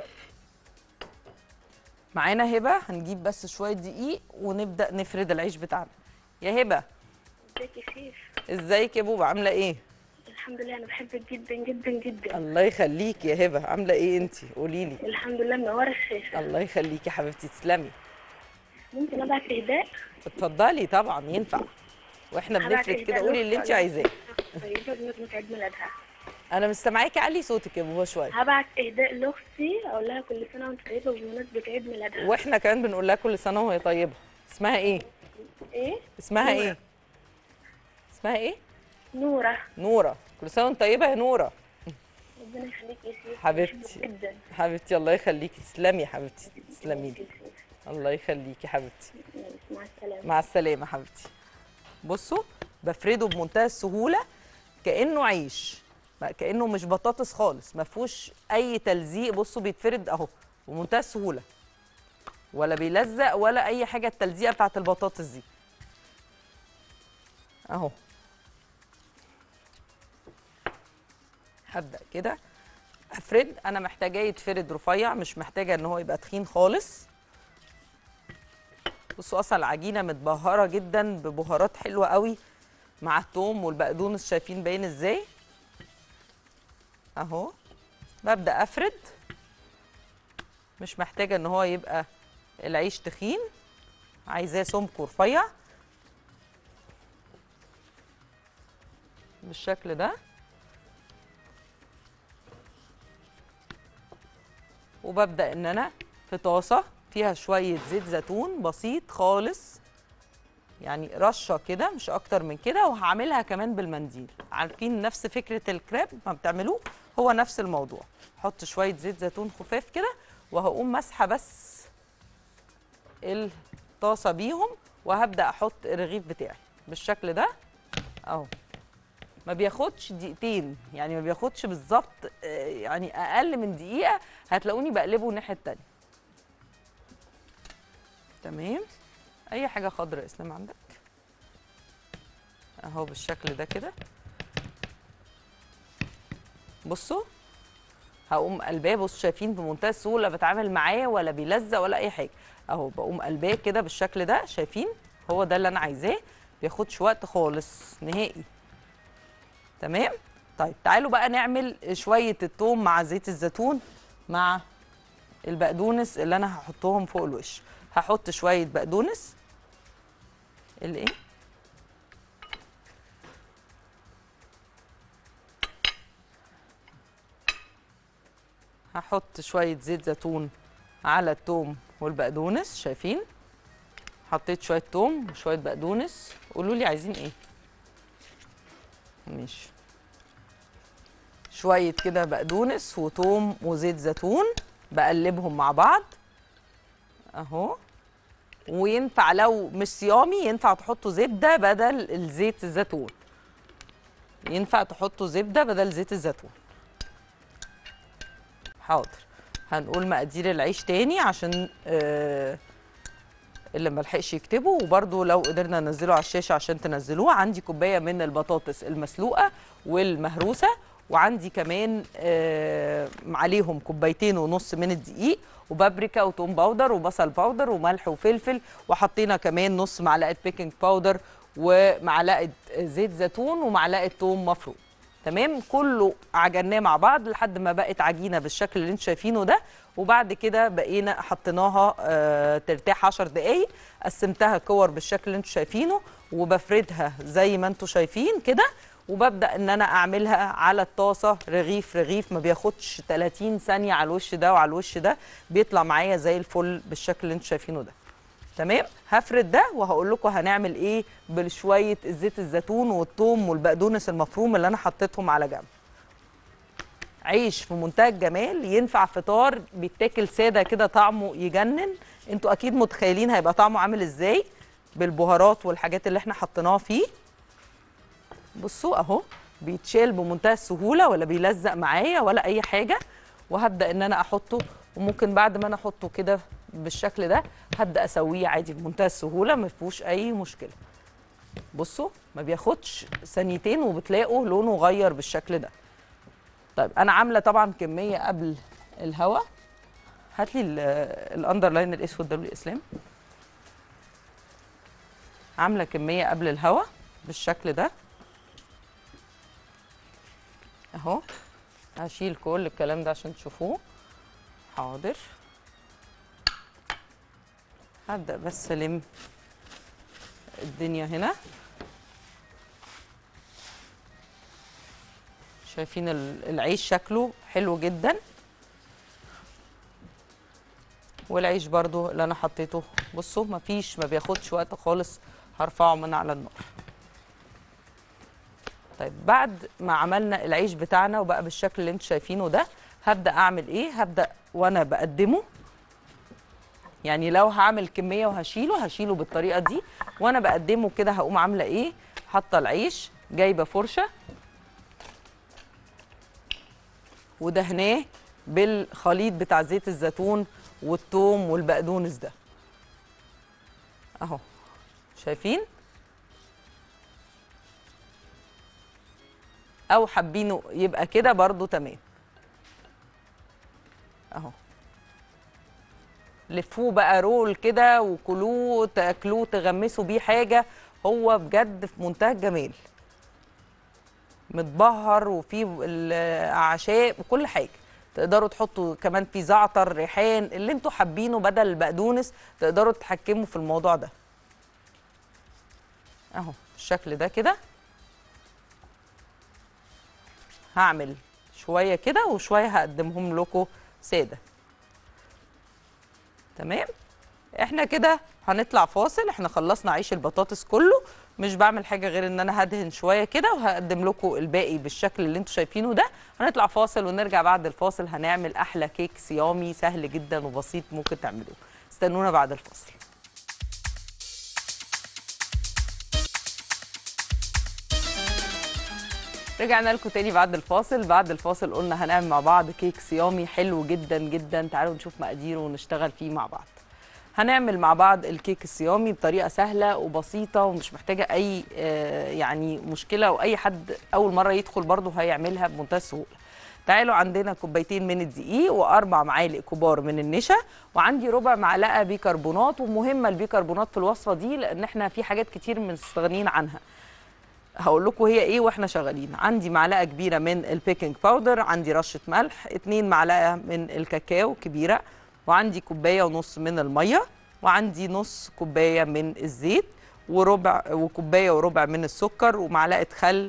معانا هبة، هنجيب بس شوية دقيق ونبدأ نفرد العيش بتاعنا. يا هبة. ازيك يا شيف؟ ازيك يا بوبا، عاملة ايه؟ الحمد لله، انا بحبك جدا جدا جدا. الله يخليك يا هبة، عاملة ايه انتي؟ قولي لي. الحمد لله، منوره الشاشه. الله يخليكي يا حبيبتي، تسلمي. ممكن ابعت اهداء؟ اتفضلي طبعا ينفع. واحنا بنفرد كده قولي اللي انتي عايزاه. طيبه بمناسبه عيد ميلادها. انا مش سامعاكي، علي صوتك يا بوبا شويه. هبعت اهداء لاختي اقول لها كل سنه وانت طيبه بمناسبه عيد ميلادها. واحنا كمان بنقول لها كل سنه وهي طيبه. اسمها ايه؟ ايه؟ اسمها ايه؟ اسمها ايه؟ نورة. نوره. كل سنه وانت طيبه يا نوره. ربنا يخليك يا سيدي. حبيبتي جدا. حبيبتي الله يخليكي. تسلمي يا حبيبتي، تسلمي لي. الله يخليكي حبيبتي. مع السلامة. مع السلامه حبيبتي. بصوا بفرده بمنتهى السهوله كانه عيش، كانه مش بطاطس خالص، ما فيهوش اي تلزيق. بصوا بيتفرد اهو بمنتهى السهوله، ولا بيلزق ولا اي حاجه التلزيقه بتاعت البطاطس دي اهو. هبدا كده افرد. انا محتاجاه يتفرد رفيع، مش محتاجه ان هو يبقى تخين خالص. بصوا اصلا العجينه متبهره جدا ببهارات حلوه قوي مع الثوم والبقدونس، شايفين باين ازاي اهو. ببدا افرد، مش محتاجه ان هو يبقى العيش تخين، عايزاه سمك ورفيع بالشكل ده. وببدا ان انا في طاسه فيها شويه زيت زيتون بسيط خالص، يعني رشه كده مش اكتر من كده، وهعملها كمان بالمنديل. عارفين نفس فكره الكريب ما بتعملوه، هو نفس الموضوع. احط شويه زيت زيتون خفاف كده، وهقوم ماسحه بس الطاسه بيهم، وهبدا احط الرغيف بتاعي بالشكل ده اهو. ما بياخدش دقيقتين، يعني ما بياخدش بالظبط، يعني اقل من دقيقه هتلاقوني بقلبه الناحيه التانيه. تمام. اي حاجه خضراء يا اسلام عندك اهو بالشكل ده كده. بصوا هقوم قلباه. بصوا شايفين بمنتهى السهوله بتعامل معاه، ولا بيلزق ولا اي حاجه اهو. بقوم قلباه كده بالشكل ده، شايفين؟ هو ده اللي انا عايزاه، بياخدش وقت خالص نهائي. تمام. طيب تعالوا بقى نعمل شويه الثوم مع زيت الزيتون مع البقدونس اللي انا هحطهم فوق الوش. هحط شويه بقدونس الايه هحط شويه زيت زيتون على الثوم والبقدونس. شايفين؟ حطيت شويه ثوم وشويه بقدونس. قولوا لي عايزين ايه. ماشي. شويه كده بقدونس وثوم وزيت زيتون، بقلبهم مع بعض اهو. وينفع لو مش صيامي ينفع تحطوا زبده بدل الزيت الزيتون، ينفع تحطوا زبده بدل زيت الزيتون. حاضر. هنقول مقادير العيش تاني عشان اللي ملحقش يكتبه، وبرده لو قدرنا ننزله على الشاشه عشان تنزلوه. عندي كوبايه من البطاطس المسلوقه والمهروسه، وعندي كمان عليهم كوبايتين ونص من الدقيق، وبابريكا وتوم باودر وبصل باودر وملح وفلفل، وحطينا كمان نص معلقه بيكنج باودر ومعلقه زيت زيتون ومعلقه توم مفروم. تمام. كله عجناه مع بعض لحد ما بقت عجينه بالشكل اللي انتم شايفينه ده. وبعد كده بقينا حطيناها ترتاح 10 دقايق. قسمتها كور بالشكل اللي انتم شايفينه، وبفردها زي ما انتم شايفين كده، وببدا ان انا اعملها على الطاسه رغيف رغيف. ما بياخدش 30 ثانيه على الوش ده وعلى الوش ده، بيطلع معايا زي الفل بالشكل اللي انتم شايفينه ده. تمام. هفرد ده وهقول لكم هنعمل ايه بشويه زيت الزيتون والثوم والبقدونس المفروم اللي انا حطيتهم على جنب. عيش في منتهى الجمال، ينفع فطار، بيتاكل ساده كده طعمه يجنن. انتوا اكيد متخيلين هيبقى طعمه عامل ازاي بالبهارات والحاجات اللي احنا حطيناها فيه. بصوا اهو بيتشال بمنتهى السهوله، ولا بيلزق معايا ولا اي حاجه. وهبدا ان انا احطه، وممكن بعد ما انا احطه كده بالشكل ده هبدا اسويه عادي بمنتهى السهوله، ما فيهوش اي مشكله. بصوا ما بياخدش ثانيتين وبتلاقوا لونه غير بالشكل ده. طيب انا عامله طبعا كميه قبل الهوا. هات لي الاندرلاين الاسود ده للاسلام. عامله كميه قبل الهوا بالشكل ده اهو. هشيل كل الكلام ده عشان تشوفوه. حاضر. هبدأ بس ألم الدنيا هنا. شايفين العيش شكله حلو جدا. والعيش برضو اللي انا حطيته، بصوا ما بياخدش وقت خالص، هرفعه من على النار. طيب بعد ما عملنا العيش بتاعنا وبقى بالشكل اللي انتوا شايفينه ده، هبدأ اعمل ايه؟ هبدأ وانا بقدمه، يعني لو هعمل كمية هشيله بالطريقة دي، وانا بقدمه كده هقوم عاملة ايه؟ حاطة العيش، جايبة فرشة ودهناه بالخليط بتاع زيت الزيتون والثوم والبقدونس ده اهو، شايفين؟ او حابينه يبقى كده برضو تمام اهو. لفوه بقى رول كده وكلوه، تاكلوه، تغمسوا بيه حاجه، هو بجد في منتهى الجمال، متبهر وفيه الاعشاب وكل حاجه. تقدروا تحطوا كمان فيه زعتر، ريحان، اللي انتوا حابينه بدل البقدونس، تقدروا تتحكموا في الموضوع ده اهو بالشكل ده كده. هعمل شويه كده وشويه هقدمهم لكم ساده. تمام، احنا كده هنطلع فاصل. احنا خلصنا عيش البطاطس كله، مش بعمل حاجه غير ان انا هدهن شويه كده وهقدم لكم الباقي بالشكل اللي انتوا شايفينه ده. هنطلع فاصل ونرجع بعد الفاصل هنعمل احلى كيك صيامي سهل جدا وبسيط ممكن تعملوه. استنونا بعد الفاصل. رجعنا لكم تاني بعد الفاصل. بعد الفاصل قلنا هنعمل مع بعض كيك صيامي حلو جدا جدا. تعالوا نشوف مقاديره ونشتغل فيه مع بعض. هنعمل مع بعض الكيك الصيامي بطريقه سهله وبسيطه ومش محتاجه اي يعني مشكله، واي حد اول مره يدخل برده هيعملها بمنتهى السهوله. تعالوا، عندنا كوبايتين من الدقيق و4 معالق كبار من النشا، وعندي ربع معلقه بيكربونات. ومهمه البيكربونات في الوصفه دي لان احنا في حاجات كتير مستغنيين عنها، هقول لكم هي ايه واحنا شغالين. عندي معلقه كبيره من البيكنج باودر، عندي رشه ملح، 2 معلقه من الكاكاو كبيره، وعندي كوبايه ونص من الميه، وعندي نص كوبايه من الزيت، وكوبايه وربع من السكر، ومعلقه خل،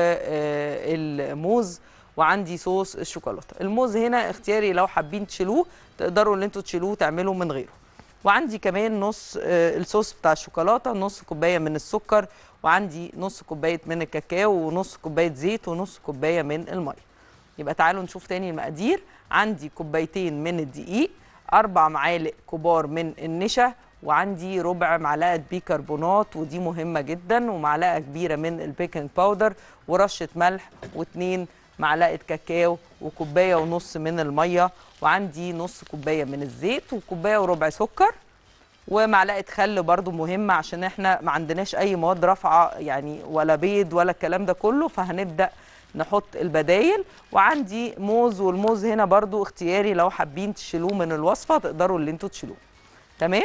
والموز، وعندي صوص الشوكولاته. الموز هنا اختياري، لو حابين تشيلوه تقدروا ان انتوا تشيلوه تعملوا من غيره. وعندي كمان نص الصوص بتاع الشوكولاته، نص كوبايه من السكر، وعندي نص كوبايه من الكاكاو، ونص كوبايه زيت، ونص كوبايه من الميه. يبقى تعالوا نشوف تاني المقادير. عندي كوبايتين من الدقيق، 4 معالق كبار من النشا، وعندي ربع معلقه بيكربونات ودي مهمه جدا، ومعلقه كبيره من البيكنج باودر، ورشه ملح، و2 معلقه كاكاو، وكوبايه ونص من الميه، وعندي نص كوبايه من الزيت، وكوبايه وربع سكر، ومعلقه خل برضو مهمه عشان احنا ما عندناش اي مواد رافعه يعني، ولا بيض ولا الكلام ده كله، فهنبدا نحط البدايل. وعندي موز، والموز هنا برضو اختياري، لو حابين تشيلوه من الوصفه تقدروا اللي انتوا تشيلوه. تمام.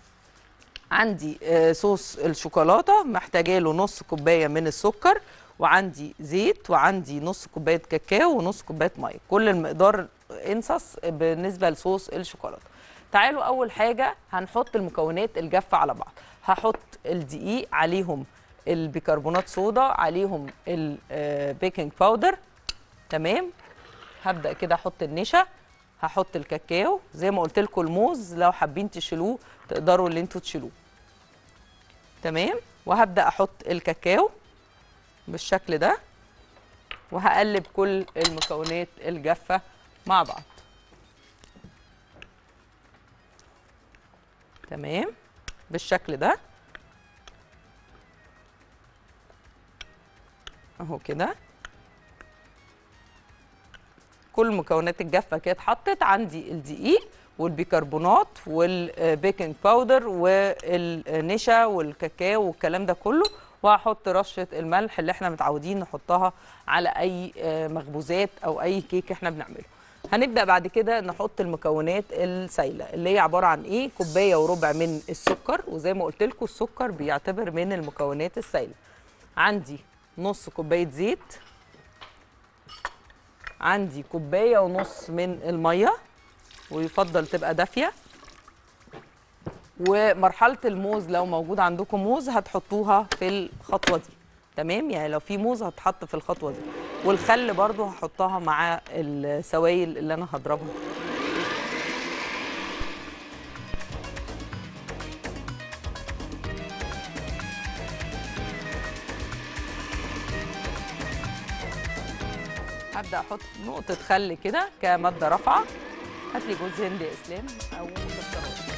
عندي صوص الشوكولاته محتاجه له نص كوبايه من السكر، وعندي زيت، وعندي نص كوبايه كاكاو، ونص كوبايه ميه، كل المقدار انصص بالنسبه لصوص الشوكولاته. تعالوا اول حاجه هنحط المكونات الجافه على بعض. هحط الدقيق، عليهم البيكربونات صودا، عليهم البيكنج باودر. تمام. هبدا كده احط النشا، هحط الكاكاو زي ما قلت لكم، الموز لو حابين تشيلوه تقدروا اللي انتوا تشيلوه. تمام. وهبدا احط الكاكاو بالشكل ده، وهقلب كل المكونات الجافه مع بعض. تمام بالشكل ده اهو كده. كل المكونات الجافه كده اتحطت. عندي الدقيق والبيكربونات والبيكنج باودر والنشا والكاكاو والكلام ده كله، وهحط رشه الملح اللي احنا متعودين نحطها على اي مخبوزات او اي كيك احنا بنعمله. هنبدا بعد كده نحط المكونات السائله اللي هي عباره عن ايه؟ كوبايه وربع من السكر، وزي ما قلت لكم السكر بيعتبر من المكونات السائله. عندي نص كوبايه زيت، عندي كوبايه ونص من الميه ويفضل تبقى دافيه، ومرحله الموز لو موجود عندكم موز هتحطوها في الخطوه دي. تمام، يعني لو في موز هتحط في الخطوه دي، والخل برضو هحطها مع السوائل اللي انا هضربها. هبدا احط نقطه خل كده كماده رافعه. هات لي جوز هند يا اسلام او مكسرات.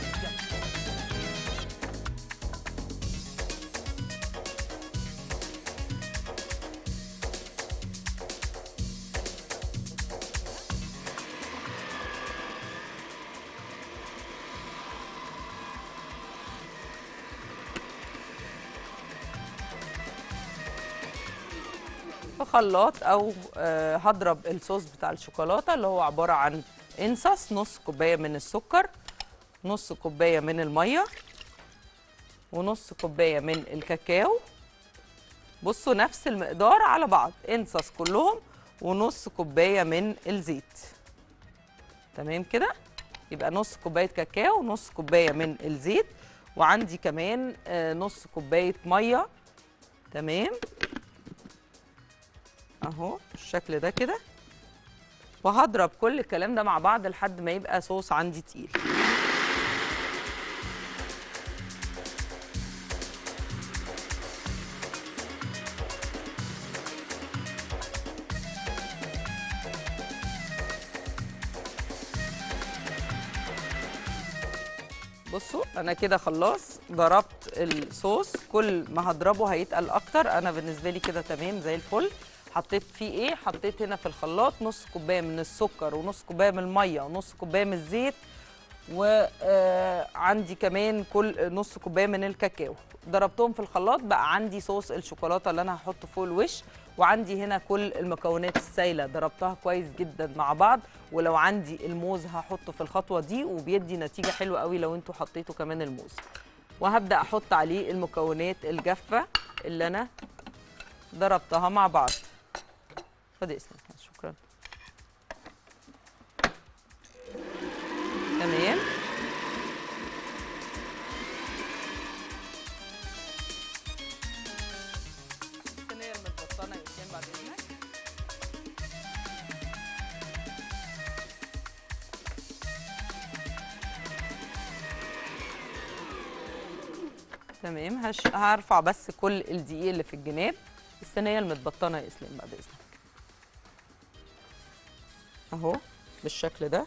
في خلاط او هضرب الصوص بتاع الشوكولاته اللي هو عباره عن انصص، نص كوبايه من السكر، نص كوبايه من الميه، ونص كوبايه من الكاكاو. بصوا نفس المقدار على بعض، انصص كلهم، ونص كوبايه من الزيت. تمام كده؟ يبقى نص كوبايه كاكاو ونص كوبايه من الزيت، وعندي كمان نص كوبايه ميه. تمام اهو بالشكل ده كده. وهضرب كل الكلام ده مع بعض لحد ما يبقى صوص عندي تقيل. بصوا انا كده خلاص ضربت الصوص، كل ما هضربه هيتقل اكتر. انا بالنسبه لي كده تمام زي الفل. حطيت فيه ايه؟ حطيت هنا في الخلاط نص كوبايه من السكر ونص كوبايه من الميه ونص كوبايه من الزيت، وعندي كمان كل نص كوبايه من الكاكاو. ضربتهم في الخلاط بقى عندي صوص الشوكولاته اللي انا هحطه فوق الوش. وعندي هنا كل المكونات السايله ضربتها كويس جدا مع بعض. ولو عندي الموز هحطه في الخطوه دي، وبيدي نتيجه حلوه قوي لو انتوا حطيتوا كمان الموز. وهبدا احط عليه المكونات الجافه اللي انا ضربتها مع بعض. خدي اسمك. شكرا. تمام. الصينيه المتبطنه يا اسلام بعد اذنك. تمام. هرفع بس كل الدقيق اللي في الجناب. الصينيه المتبطنه يا اسلام بعد اذنك. اهو بالشكل ده.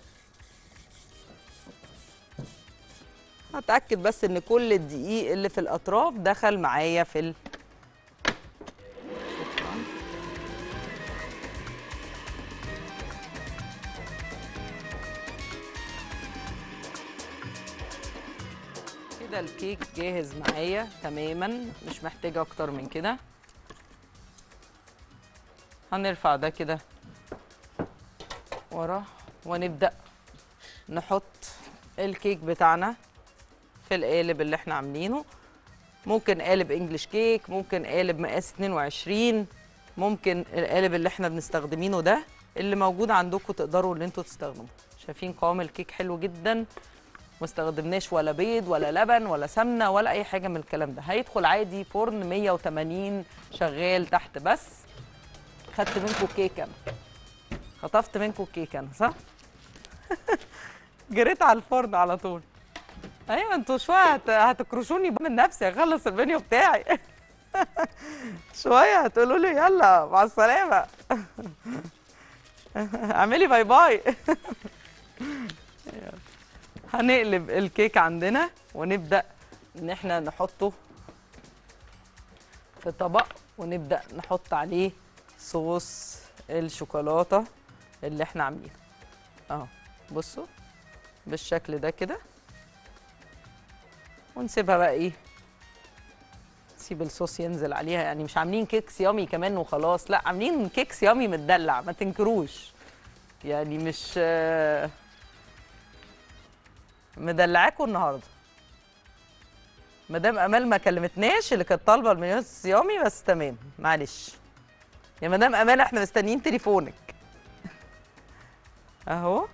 هتاكد بس ان كل الدقيق اللي في الاطراف دخل معايا في شكرا. كده الكيك جاهز معايا تماما، مش محتاجه اكتر من كده. هنرفع ده كده ورا ونبدأ نحط الكيك بتاعنا في القالب اللي احنا عاملينه. ممكن قالب انجليش كيك، ممكن قالب مقاس 22، ممكن القالب اللي احنا بنستخدمينه ده اللي موجود عندكم تقدروا ان انتوا تستخدموه. شايفين قوام الكيك حلو جدا، ما استخدمناش ولا بيض ولا لبن ولا سمنه ولا اي حاجه من الكلام ده. هيدخل عادي فرن 180 شغال تحت. بس خدت منكم كيك انا، خطفت منكم الكيك انا صح؟ جريت على الفرن على طول. ايوه انتوا شويه هتكرشوني من نفسي، اخلص المنيو بتاعي. شويه هتقولوا لي يلا مع السلامه. اعملي باي باي. هنقلب الكيك عندنا ونبدا ان احنا نحطه في طبق، ونبدا نحط عليه صوص الشوكولاته اللي احنا عاملينه اهو. بصوا بالشكل ده كده، ونسيبها بقى ايه، نسيب الصوص ينزل عليها. يعني مش عاملين كيك صيامي كمان وخلاص، لا عاملين كيك صيامي متدلع، ما تنكروش يعني. مش مدلعاكوا النهارده. مدام امال ما كلمتناش اللي كانت طالبه المنيو الصيامي، بس تمام معلش يا مدام امال، احنا مستنيين تليفونك اهو.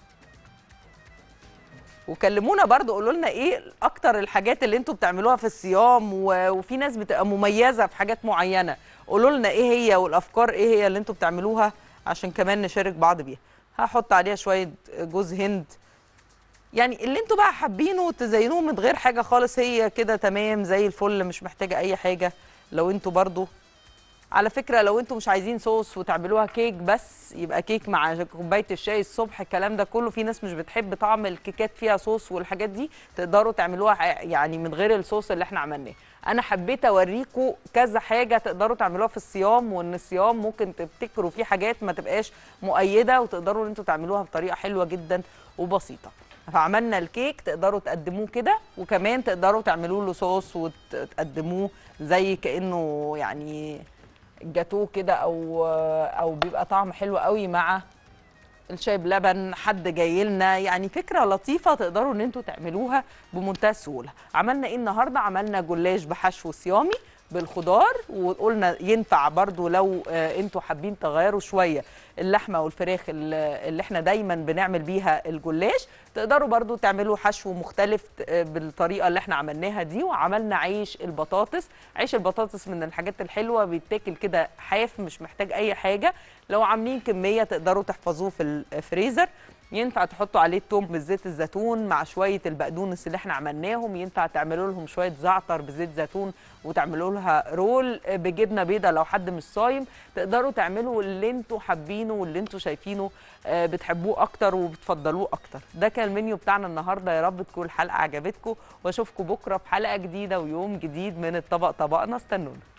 وكلمونا برضو، قولوا لنا ايه اكتر الحاجات اللي انتوا بتعملوها في الصيام، وفي ناس بتبقى مميزه في حاجات معينه. قولوا لنا ايه هي، والافكار ايه هي اللي انتوا بتعملوها عشان كمان نشارك بعض بيها. هحط عليها شويه جوز هند، يعني اللي انتوا بقى حابينه تزينوه من غير حاجه خالص. هي كده تمام زي الفل، مش محتاجه اي حاجه. لو انتوا برضو على فكره لو انتم مش عايزين صوص وتعملوها كيك بس، يبقى كيك مع كوبايه الشاي الصبح، الكلام ده كله. في ناس مش بتحب طعم الكيكات فيها صوص والحاجات دي، تقدروا تعملوها يعني من غير الصوص اللي احنا عملناه. انا حبيت اوريكم كذا حاجه تقدروا تعملوها في الصيام، وان الصيام ممكن تبتكروا فيه حاجات ما تبقاش مؤيده، وتقدروا ان انتوا تعملوها بطريقه حلوه جدا وبسيطه. فعملنا الكيك تقدروا تقدموه كده، وكمان تقدروا تعملوا له صوص وتقدموه زي كانه يعني جاتوه كده، او بيبقى طعم حلو قوي مع الشاي بلبن، حد جاي لنا، يعني فكره لطيفه تقدروا ان انتوا تعملوها بمنتهى السهوله. عملنا ايه النهارده؟ عملنا جلاش بحشو صيامي بالخضار، وقلنا ينفع برضو لو انتوا حابين تغيروا شويه اللحمه والفراخ اللي احنا دايما بنعمل بيها الجلاش، تقدروا برضو تعملوا حشو مختلف بالطريقه اللي احنا عملناها دي. وعملنا عيش البطاطس. عيش البطاطس من الحاجات الحلوه، بيتاكل كده حاف مش محتاج اي حاجه. لو عاملين كميه تقدروا تحفظوه في الفريزر. ينفع تحطوا عليه توم بزيت الزيتون مع شويه البقدونس اللي احنا عملناهم. ينفع تعملوا لهم شويه زعتر بزيت زيتون وتعملوا لها رول بجبنه بيضه لو حد مش صايم. تقدروا تعملوا اللي انتوا حابينه واللي انتوا شايفينه بتحبوه اكتر وبتفضلوه اكتر. ده كان المنيو بتاعنا النهارده. يا رب تكون الحلقه عجبتكم، واشوفكم بكره في حلقه جديده ويوم جديد من الطبق طبقنا. استنونا.